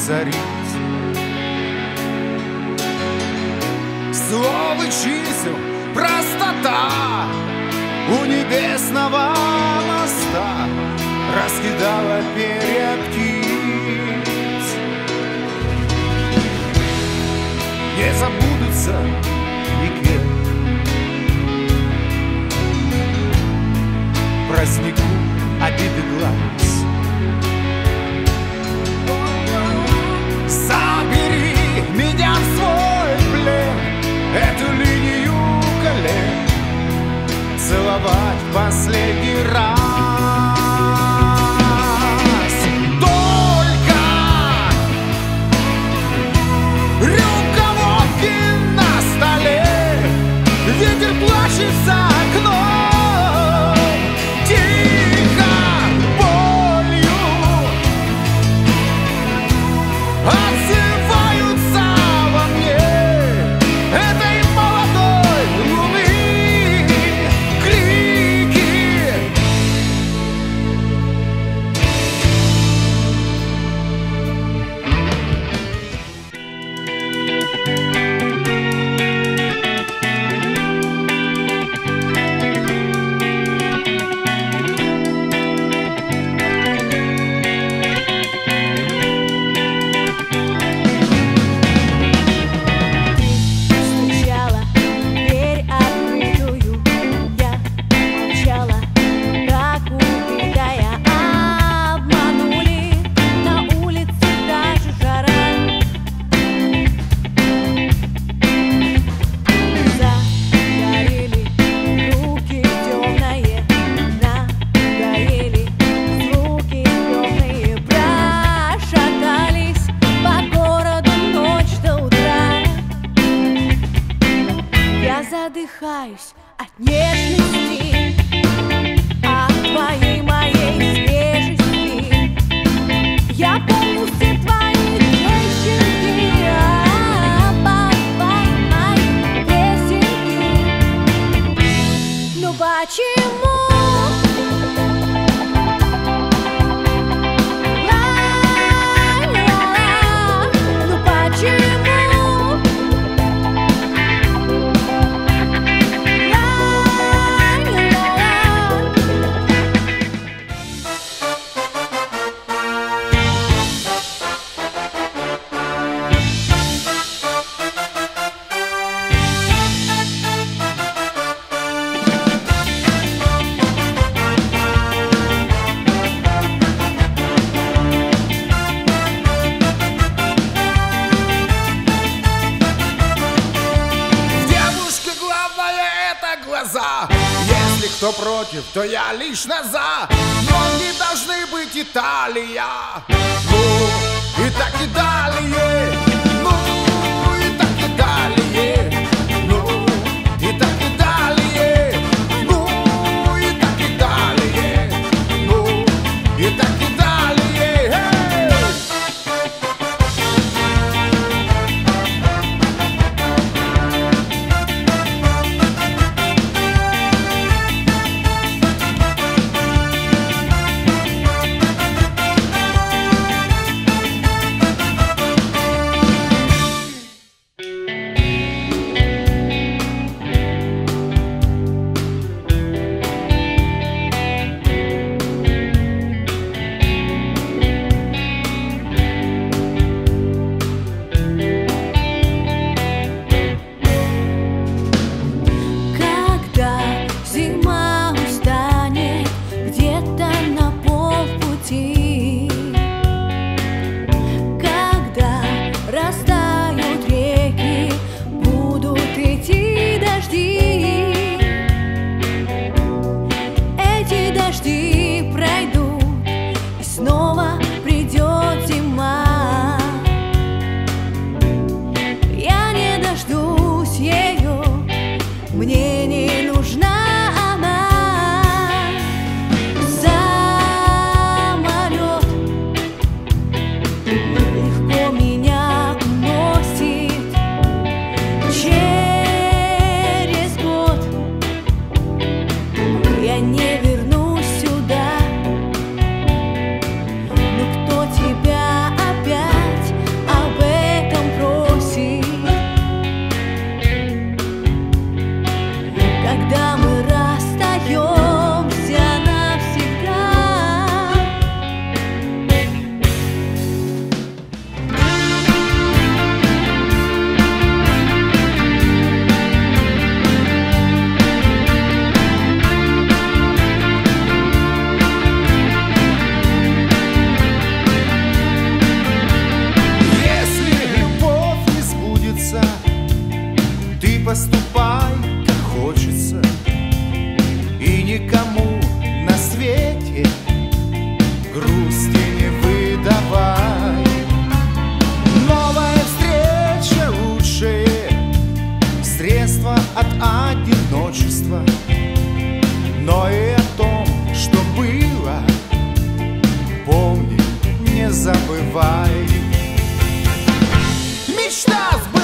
царит. Слов и чисел простота у небесного моста раскидала перья птиц. Не забудутся никем празднику обиды глаз. Забери меня в свой плен, эту линию колен целовать в последний раз. Только рюмка водки на столе, ветер плачет за окном, тихо болью отзываются во мне этой молодой луны крики. Стучала в дверь открытую, я молчала, как убитая. Обманули, на улице даже жара. Загорели руки темные, надоели звуки темные, прошатались по городу ночь до утра. Я задыхаюсь от нежности, от твоей моей свежести. Я помню все твои трещинки, мои песенки. Но почему? Ла-ла-ла, ну почему? Девушка, главное это глаза. Если кто против, то я лично за. Но не должны быть Италия. Ну, и так и далее. Ну, и так и далее. Ну, и так и далее. Ну, и так и далее. Ну, и так и далее. Эй! поступай, как хочется, и никому на свете грусти не выдавай. Новая встреча лучшее средство от одиночества, но и о том, что было, помни, не забывай. Мечта